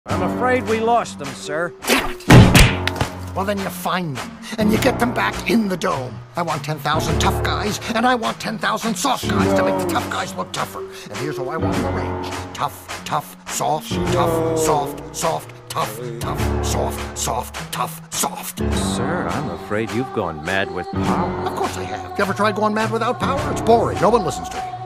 I'm afraid we lost them, sir. Well, then you find them, and you get them back in the dome. I want 10,000 tough guys, and I want 10,000 soft guys to make the tough guys look tougher. And here's how I want them arranged. Tough, tough, soft, tough, soft, soft, tough, tough, soft, soft, tough, soft. Sir, I'm afraid you've gone mad with power. Of course I have. You ever tried going mad without power? It's boring. No one listens to me.